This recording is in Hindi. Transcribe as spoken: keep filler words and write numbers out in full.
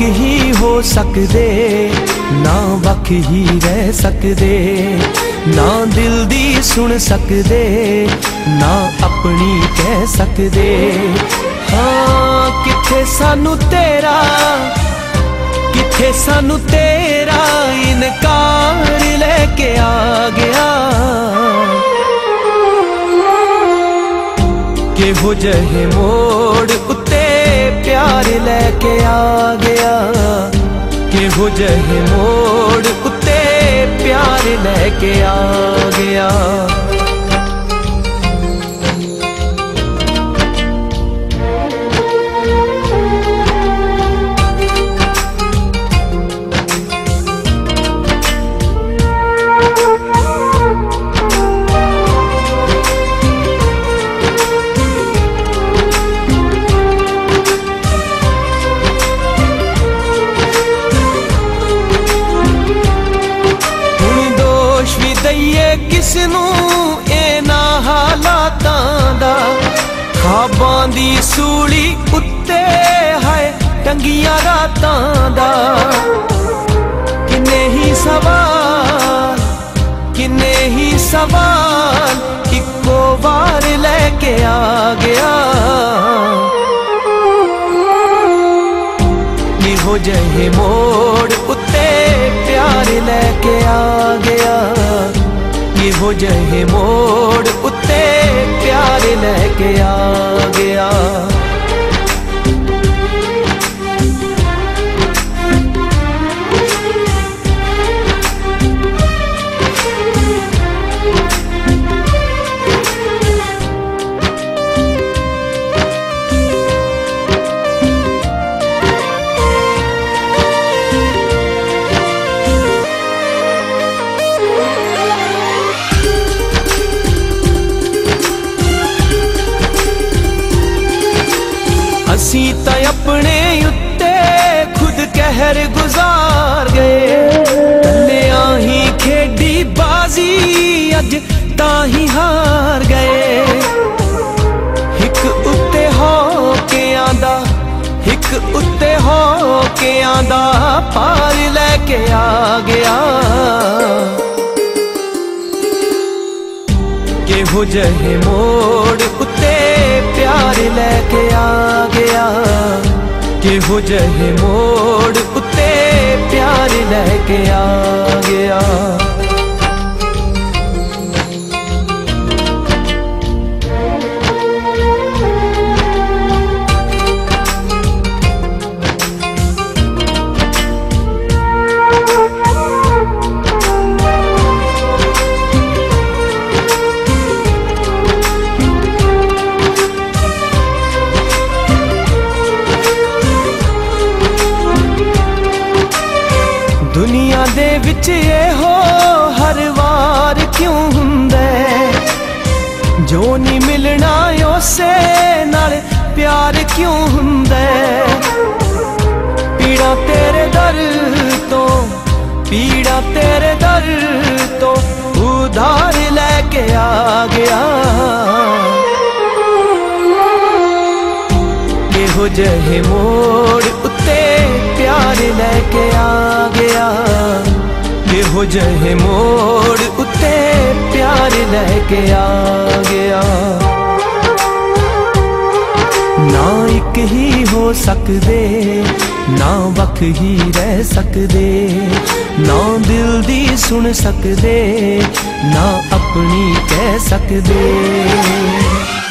ही हो सकदे, ना वख ही रह सकदे, ना दिल दी सुन सकदे, ना अपनी कह सकदे। हाँ किथे सानू तेरा, किथे सानू तेरा इनकार लेके आ गया। केहो जहे मोड़ उत्ते प्यार लेके आ गया, केहो जहे मोड़ उत्ते प्यार लेके आ गया। किसनू इना हालातां दा, ख्वाबां दी सूली उत्ते है टंगियां रातां दा। किन्ने ही सवाल, किन्ने ही सवाल इक्को बार लेके आ गया। इहो जहे मोड़ उत्ते प्यार लेके आ गया, इहो जहे मोड़ उत्ते प्यार लेके आ गया। असी तो अपने उत्ते खुद कहर गुजार गए, तन्ने ही खेडी बाजी अज ताही हार गए। हिक उत्ते हो के आंदा, हिक उत्ते हो के आंदा पार लेके आ गया। केहो जहे मोड़ उत्ते प्यार लेके आ गया, केहो जहे मोड़ उत्ते प्यार लेके आ गया। दुनिया दे विच एहो हर वार क्यों हुंदे, जो नहीं मिलना उसे नाल प्यार क्यों हुंदे। पीड़ा तेरे दर तो, पीड़ा तेरे दर तो उधार लेके आ गया। केहो जहे मोड़ उत्ते प्यार लेके आ गया, केहो जहे मोड़ उत्ते प्यार लेके आ गया। ना एक ही हो सकदे, ना वख ही रह सकदे, ना दिल दी सुन सकदे, ना अपनी कह सकदे।